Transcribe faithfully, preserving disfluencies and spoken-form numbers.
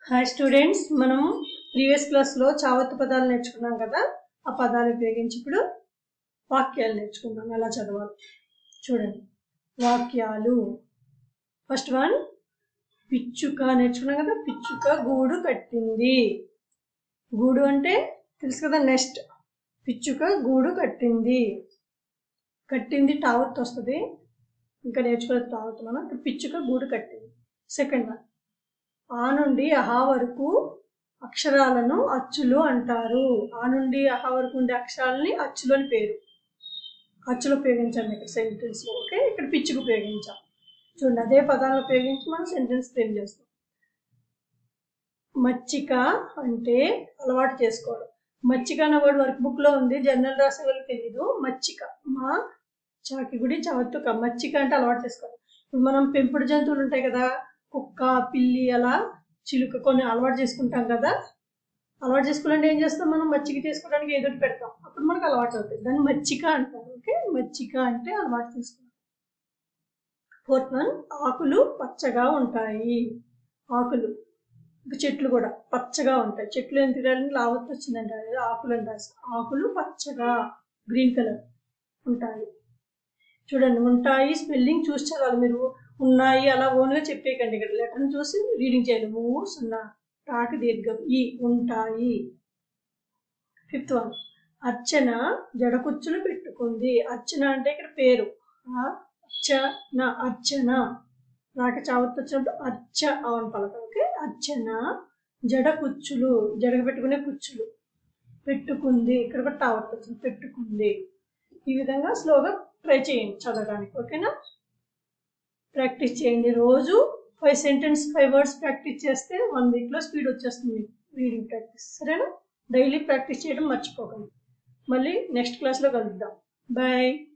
Hi students, మనం previous క్లాస్లో చావత్తు పదాలు నేర్చుకున్నాం కదా. ఆ పదాలు ఉపయోగించి ఇప్పుడు వాక్యాలు నేర్చుకుందాం. ఎలా చదవాలి చూడండి. వాక్యాలు. ఫస్ట్ వన్ పిచ్చుక నేర్చుకున్నాం కదా. పిచ్చుక గూడు కట్టింది. గూడు అంటే తెలుసు కదా, నెక్స్ట్. పిచ్చుక గూడు కట్టింది. కట్టింది టావత్ వస్తుంది, ఇంకా నేర్చుకోలేదు టావత్ మనం. పిచ్చుక గూడు కట్టింది. సెకండ్ వన్, ఆ నుండి అహా వరకు అక్షరాలను అచ్చులు అంటారు. ఆ నుండి అహా వరకు ఉండే అక్షరాలని అచ్చులు అని పేరు. అచ్చులు ఉపయోగించాము ఇక్కడ సెంటెన్స్లో. ఓకే, ఇక్కడ పిచ్చుకు ఉపయోగించాం. చూడండి, అదే పదాలను ఉపయోగించి మనం సెంటెన్స్ ఫ్రేమ్ చేస్తాం. మచ్చిక అంటే అలవాటు చేసుకోవడం. మచ్చిక అనే వర్డ్ వర్క్ బుక్లో ఉంది, జర్నల్ రాసే వాళ్ళకి తెలీదు. మచ్చిక, మా చాకిగుడి చవత్తుక. మచ్చిక అంటే అలవాటు చేసుకోవడం. ఇప్పుడు మనం పెంపుడు జంతువులు ఉంటాయి కదా, కుక్క, పిల్లి, అలా చిలుక, కొన్ని అలవాటు చేసుకుంటాం కదా. అలవాటు చేసుకోవాలంటే ఏం చేస్తాం మనం? మచ్చిక చేసుకోవడానికి ఏదో పెడతాం, అప్పుడు మనకు అలవాటు అవుతుంది. దాన్ని మచ్చిక అంటారు. ఓకే, మచ్చిక అంటే అలవాటు చేసుకుంటాం. ఫోర్త్ వన్, ఆకులు పచ్చగా ఉంటాయి. ఆకులు, చెట్లు కూడా పచ్చగా ఉంటాయి. చెట్లు ఎంత తిరగాలని లావత్తు వచ్చిందంటే అదే ఆకులు అంటారు. ఆకులు పచ్చగా, గ్రీన్ కలర్ ఉంటాయి. చూడండి, ఉంటాయి స్పెల్లింగ్ చూసి చదవాలి మీరు. ఉన్నాయి అలా ఓన్గా చెప్పేయకండి. ఇక్కడ లెటర్ని చూసి రీడింగ్ చేయాలి. మూడు సున్నా టాకి దీర్ఘం ఈ, ఉంటాయి. ఫిఫ్త్ వన్, అర్చన జడకుచ్చులు పెట్టుకుంది. అర్చన అంటే ఇక్కడ పేరు. అర్చన, అర్చన రాక చావత్తు వచ్చినప్పుడు అర్చ అవని పలక. ఓకే, అర్చన జడకుచ్చులు, జడకు పెట్టుకునే కుచ్చులు పెట్టుకుంది. ఇక్కడ కూడా టావత్తు వచ్చింది, పెట్టుకుంది. ఈ విధంగా స్లోగా ట్రై చేయండి చదవడానికి. ఓకేనా, ప్రాక్టీస్ చేయండి. రోజు five sentence five words practice చేస్తే వన్ వీక్లో స్పీడ్ వచ్చేస్తుంది రీడింగ్ ప్రాక్టీస్. సరేనా, డైలీ ప్రాక్టీస్ చేయడం మర్చిపోకండి. మళ్ళీ నెక్స్ట్ క్లాస్లో కలుద్దాం. బాయ్.